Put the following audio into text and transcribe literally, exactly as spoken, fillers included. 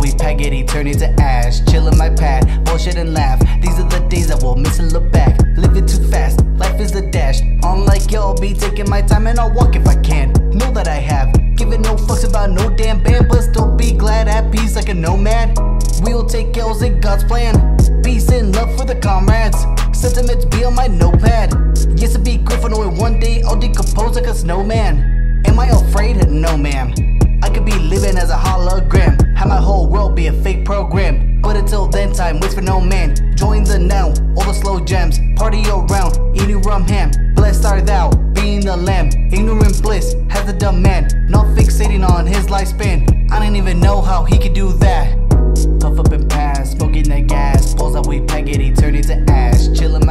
we pack it, he turn into ash. Chill in my pad, bullshit and laugh. These are the days that we'll miss and look back. Living too fast, life is a dash. Unlike you, I'll be taking my time and I'll walk if I can. Know that I have, giving no fucks about no damn band, but still be glad at peace like a nomad. We'll take L's in God's plan. Peace and love for the comrades. Sentiments be on my notepad. Yes, it'd be grateful knowing one day I'll decompose like a snowman. Am I afraid? No, ma'am. I could be living as a hologram, have my whole world be a fake program. But until then, time waits for no man. Join the now, all the slow jams. Party around, eating rum ham. Blessed art thou, being the lamb. Ignorant bliss has the dumb man, not fixating on his lifespan. I didn't even know how he could do that. Puff up and pass, smoking that gas. Pulls out, we pack it, he turn into ash. Chillin'